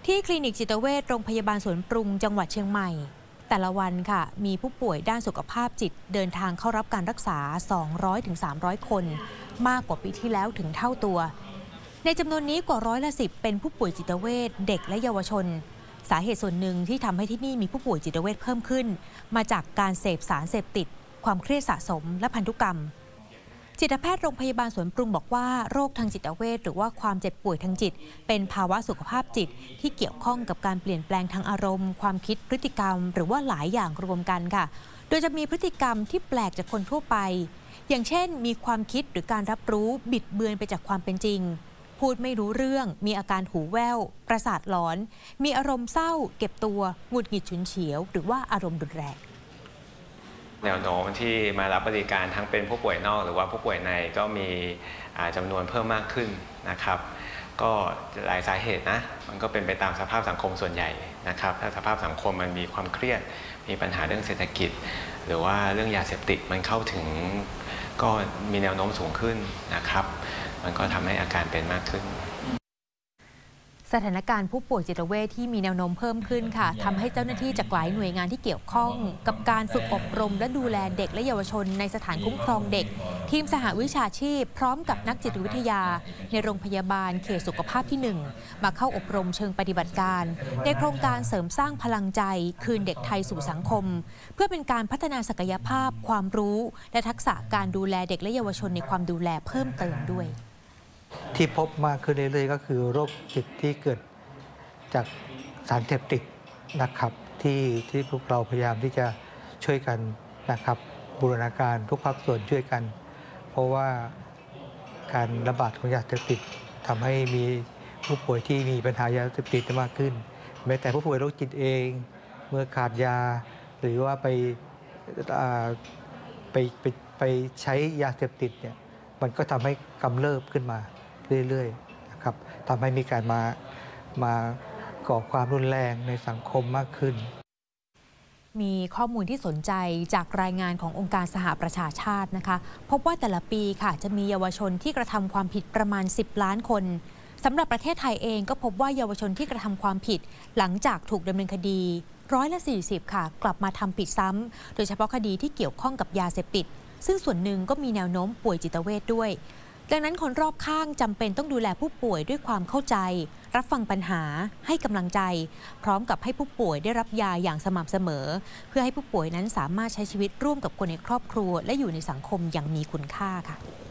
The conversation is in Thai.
ที่คลินิกจิตเวชโรงพยาบาลสวนปรุงจังหวัดเชียงใหม่แต่ละวันค่ะมีผู้ป่วยด้านสุขภาพจิตเดินทางเข้ารับการรักษา 200-300 คนมากกว่าปีที่แล้วถึงเท่าตัวในจำนวนนี้กว่า10%เป็นผู้ป่วยจิตเวชเด็กและเยาวชนสาเหตุส่วนหนึ่งที่ทำให้ที่นี่มีผู้ป่วยจิตเวชเพิ่มขึ้นมาจากการเสพสารเสพติดความเครียดสะสมและพันธุกรรมจิตแพทย์โรงพยาบาลสวนปรุงบอกว่าโรคทางจิตเวชหรือว่าความเจ็บป่วยทางจิตเป็นภาวะสุขภาพจิตที่เกี่ยวข้องกับการเปลี่ยนแปลงทางอารมณ์ความคิดพฤติกรรมหรือว่าหลายอย่างรวมกันค่ะโดยจะมีพฤติกรรมที่แปลกจากคนทั่วไปอย่างเช่นมีความคิดหรือการรับรู้บิดเบือนไปจากความเป็นจริงพูดไม่รู้เรื่องมีอาการหูแว่วประสาทหลอนมีอารมณ์เศร้าเก็บตัวหงุดหงิดฉุนเฉียวหรือว่าอารมณ์รุนแรงแนวโน้มที่มารับบริการทั้งเป็นผู้ป่วยนอกหรือว่าผู้ป่วยในก็มีจำนวนเพิ่มมากขึ้นนะครับก็หลายสาเหตุนะมันก็เป็นไปตามสภาพสังคมส่วนใหญ่นะครับถ้าสภาพสังคมมันมีความเครียดมีปัญหาเรื่องเศรษฐกิจหรือว่าเรื่องยาเสพติดมันเข้าถึงก็มีแนวโน้มสูงขึ้นนะครับมันก็ทำให้อาการเป็นมากขึ้นสถานการณ์ผู้ป่วยจิตเวชที่มีแนวโน้มเพิ่มขึ้นค่ะทำให้เจ้าหน้าที่จากหลายหน่วยงานที่เกี่ยวข้องกับการฝึกอบรมและดูแลเด็กและเยาวชนในสถานคุ้มครองเด็กทีมสหวิชาชีพพร้อมกับนักจิตวิทยาในโรงพยาบาลเขตสุขภาพที่1มาเข้าอบรมเชิงปฏิบัติการในโครงการเสริมสร้างพลังใจคืนเด็กไทยสู่สังคมเพื่อเป็นการพัฒนาศักยภาพความรู้และทักษะการดูแลเด็กและเยาวชนในความดูแลเพิ่มเติมด้วยที่พบมากขึ้นเรื่อยๆก็คือโรคจิตที่เกิดจากสารเสพติดนะครับที่พวกเราพยายามที่จะช่วยกันนะครับบูรณาการทุกภาคส่วนช่วยกันเพราะว่าการระบาดของยาเสพติดทำให้มีผู้ป่วยที่มีปัญหายาเสพติดมากขึ้นแม้แต่ผู้ป่วยโรคจิตเองเมื่อขาดยาหรือว่าไปใช้ยาเสพติดเนี่ยมันก็ทำให้กำเริบขึ้นมาเรื่อยๆนะครับทำให้มีการมาก่อความรุนแรงในสังคมมากขึ้นมีข้อมูลที่สนใจจากรายงานขององค์การสหประชาชาตินะคะพบว่าแต่ละปีค่ะจะมีเยาวชนที่กระทำความผิดประมาณ10 ล้านคนสำหรับประเทศไทยเองก็พบว่าเยาวชนที่กระทำความผิดหลังจากถูกดำเนินคดี40%ค่ะกลับมาทำผิดซ้ำโดยเฉพาะคดีที่เกี่ยวข้องกับยาเสพติดซึ่งส่วนหนึ่งก็มีแนวโน้มป่วยจิตเวชด้วยดังนั้นคนรอบข้างจำเป็นต้องดูแลผู้ป่วยด้วยความเข้าใจรับฟังปัญหาให้กำลังใจพร้อมกับให้ผู้ป่วยได้รับยาอย่างสม่ำเสมอเพื่อให้ผู้ป่วยนั้นสามารถใช้ชีวิตร่วมกับคนในครอบครัวและอยู่ในสังคมอย่างมีคุณค่าค่ะ